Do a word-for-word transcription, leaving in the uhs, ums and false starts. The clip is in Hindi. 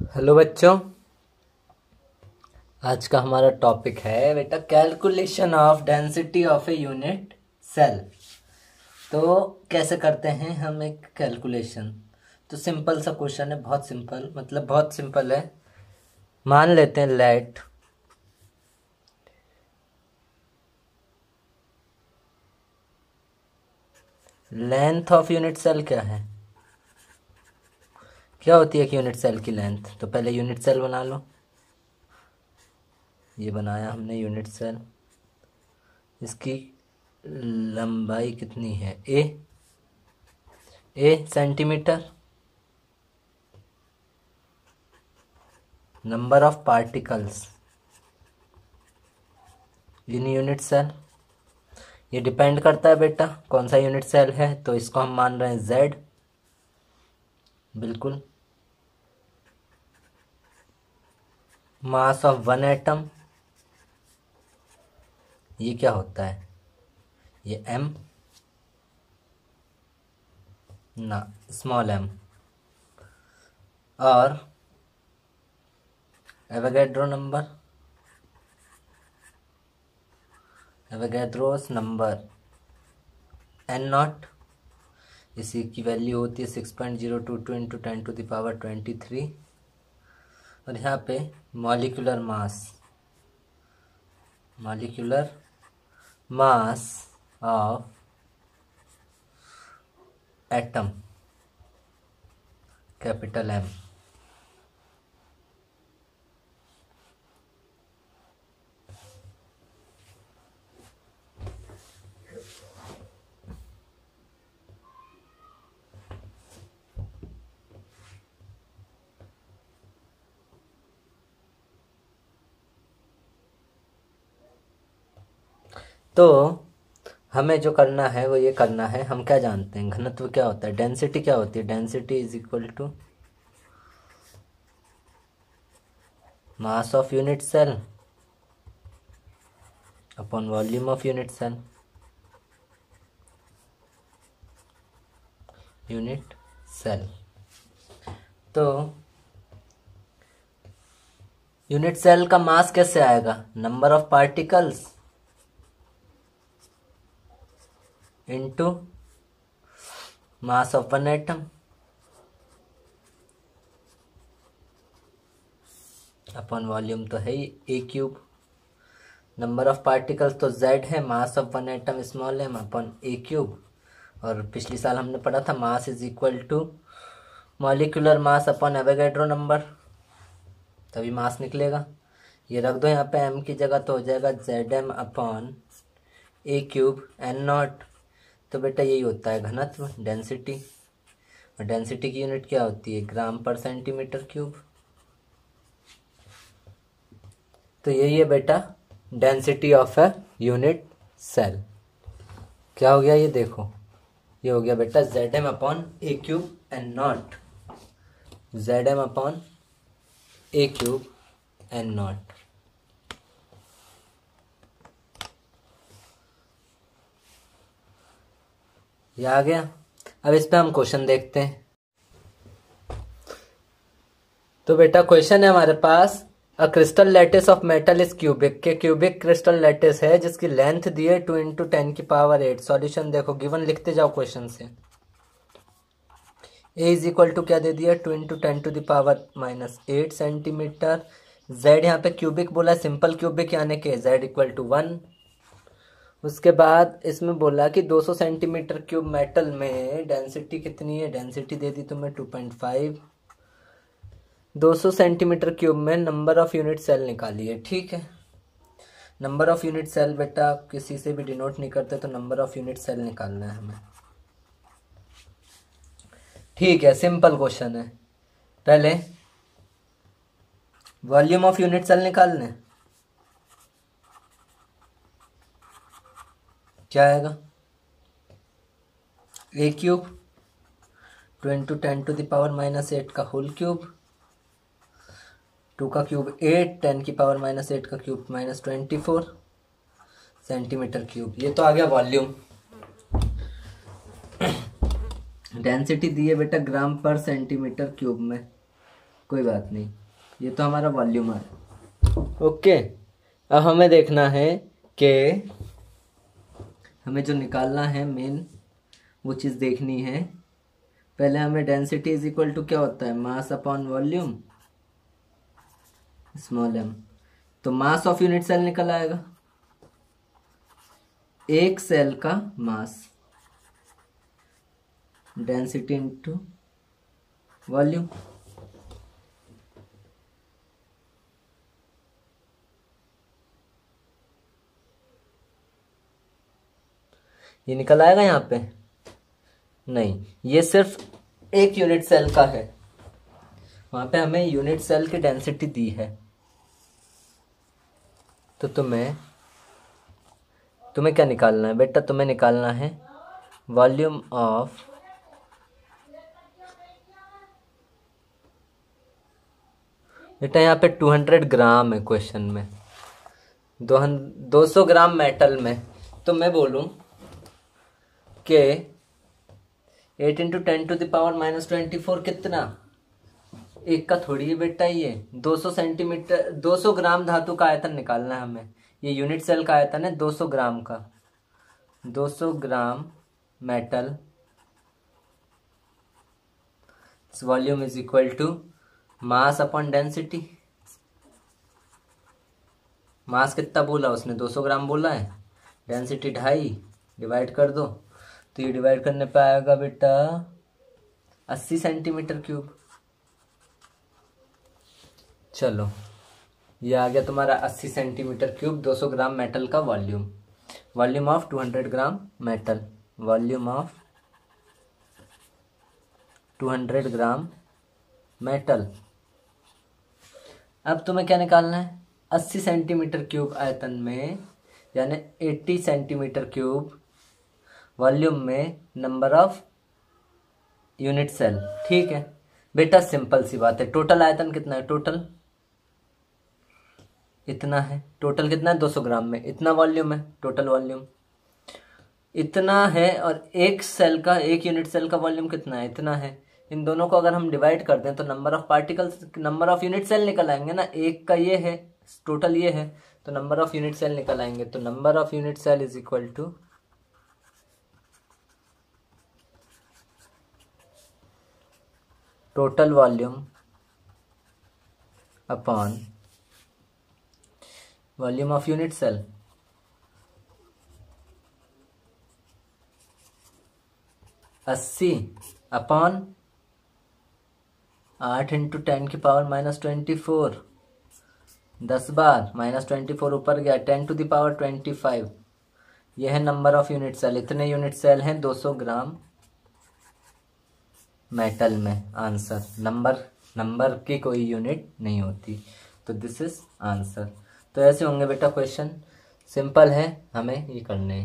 हेलो बच्चों, आज का हमारा टॉपिक है बेटा calculation of density of a unit cell. तो कैसे करते हैं हम एक कैलकुलेशन। तो सिंपल सा क्वेश्चन है, बहुत सिंपल, मतलब बहुत सिंपल है। मान लेते हैं let length of unit cell क्या है, क्या होती है एक यूनिट सेल की लेंथ। तो पहले यूनिट सेल बना लो। ये बनाया हमने यूनिट सेल, इसकी लंबाई कितनी है, a a centimetre. Number of particles in unit cell, ये डिपेंड करता है बेटा कौन सा यूनिट सेल है। तो इसको हम मान रहे हैं जेड, बिल्कुल। मास ऑफ वन एटम, ये क्या होता है, ये एम ना, स्मॉल एम। और Avogadro number, Avogadro's number N naught, इसी की वैल्यू होती है six point zero two two into ten to the power twenty three. और यहाँ पे molecular mass, molecular mass of atom, capital M. तो हमें जो करना है वो ये करना है, हम क्या जानते हैं, घनत्व क्या होता है, डेंसिटी क्या होती है। Density is equal to mass of unit cell upon volume of unit cell, unit cell. तो यूनिट सेल का मास कैसे आएगा, number of particles into mass of one atom upon volume, तो है ही a cube. Number of particles तो जेड है, mass of one atom small M upon a cube. और पिछली साल हमने पढ़ा था mass is equal to molecular mass upon Avogadro number, तभी मास निकलेगा। ये रख दो यहाँ पे एम की जगह, तो हो जाएगा Z M upon a cube N naught. तो बेटा यही होता है घनत्व, डेंसिटी। और डेंसिटी की यूनिट क्या होती है, ग्राम पर सेंटीमीटर क्यूब। तो यही है बेटा density of a unit cell. क्या हो गया ये देखो, ये हो गया बेटा Z M upon a cube N naught, Z M upon a cube N naught. ये आ गया। अब इस पे हम क्वेश्चन देखते हैं। तो बेटा क्वेश्चन है हमारे पास, a crystal lattice of metal is cubic, के क्यूबिक क्रिस्टल लैटिस है जिसकी लेंथ दी है टू इंटू टेन की पावर एट। सॉल्यूशन देखो, गिवन लिखते जाओ क्वेश्चन से। ए इज इक्वल टू क्या दे दिया, two into ten to the power minus eight centimetre. Z यहाँ पे क्यूबिक बोला, सिंपल क्यूबिक यानी कि जेड इक्वल टू वन। उसके बाद इसमें बोला कि दो सौ सेंटीमीटर क्यूब मेटल में डेंसिटी कितनी है, डेंसिटी दे दी तुम्हें टू पॉइंट फाइव। दो सौ सेंटीमीटर क्यूब में नंबर ऑफ यूनिट सेल निकालिए, ठीक है। नंबर ऑफ यूनिट सेल बेटा किसी से भी डिनोट नहीं करते, तो नंबर ऑफ यूनिट सेल निकालना है हमें, ठीक है। सिंपल क्वेश्चन है। पहले वॉल्यूम ऑफ यूनिट सेल निकालने, क्या आएगा, a cube two into ten to the power minus eight का होल क्यूब, टू का क्यूब एट, टेन की पावर माइनस एट का cube minus twenty four centimetre cube. ये तो आ गया वॉल्यूम। डेंसिटी दी है बेटा ग्राम पर सेंटीमीटर क्यूब में, कोई बात नहीं। ये तो हमारा वॉल्यूम है। ओके, अब हमें देखना है कि हमें जो निकालना है मेन वो चीज़ देखनी है। पहले हमें डेंसिटी इज इक्वल टू क्या होता है, mass upon volume small M. तो मास ऑफ यूनिट सेल निकल आएगा, एक सेल का मास, डेंसिटी इंटू वॉल्यूम। ये निकल आएगा यहाँ पे? नहीं, ये सिर्फ एक यूनिट सेल का है, वहां पे हमें यूनिट सेल की डेंसिटी दी है। तो तुम्हें तुम्हें क्या निकालना है बेटा, तुम्हें निकालना है वॉल्यूम ऑफ बेटा, यहाँ पे टू हंड्रेड ग्राम है क्वेश्चन में, दो दो सौ ग्राम मेटल में। तो मैं बोलूं कि eight into ten to the power minus twenty four कितना, एक का थोड़ी है बेटा, ये दो सौ सेंटीमीटर दो सौ ग्राम धातु का आयतन निकालना है हमें। ये यूनिट सेल का आयतन है दो सौ ग्राम का, दो सौ gram metal volume is equal to mass upon density. Mass कितना बोला उसने, दो सौ ग्राम बोला है, डेंसिटी ढाई, डिवाइड कर दो। तो ये डिवाइड करने पे आएगा बेटा अस्सी सेंटीमीटर क्यूब। चलो, ये आ गया तुम्हारा अस्सी सेंटीमीटर क्यूब, दो सौ ग्राम मेटल का volume. Volume of two hundred gram metal, volume of two hundred gram metal. अब तुम्हें क्या निकालना है, अस्सी सेंटीमीटर क्यूब आयतन में, यानी अस्सी सेंटीमीटर क्यूब वॉल्यूम में नंबर ऑफ यूनिट सेल। ठीक है बेटा, सिंपल सी बात है। टोटल आयतन कितना है, टोटल इतना है, टोटल कितना है दो सौ ग्राम में, इतना वॉल्यूम है, टोटल वॉल्यूम इतना है। और एक सेल का, एक यूनिट सेल का वॉल्यूम कितना है, इतना है। इन दोनों को अगर हम डिवाइड कर दें तो number of particles, number of unit cell निकल आएंगे ना। एक का ये है, टोटल ये है, तो नंबर ऑफ यूनिट सेल निकल आएंगे। तो number of unit cell is equal to total volume upon volume of unit cell. अस्सी अपॉन आठ इंटू टेन की पावर माइनस ट्वेंटी फोर, दस बार माइनस ट्वेंटी फोर ऊपर गया, ten to the power twenty five. यह है नंबर ऑफ यूनिट सेल। इतने यूनिट सेल हैं दो सौ ग्राम मेटल में। आंसर, नंबर नंबर की कोई यूनिट नहीं होती, तो दिस इज आंसर। तो ऐसे होंगे बेटा क्वेश्चन, सिंपल है, हमें ये करने हैं।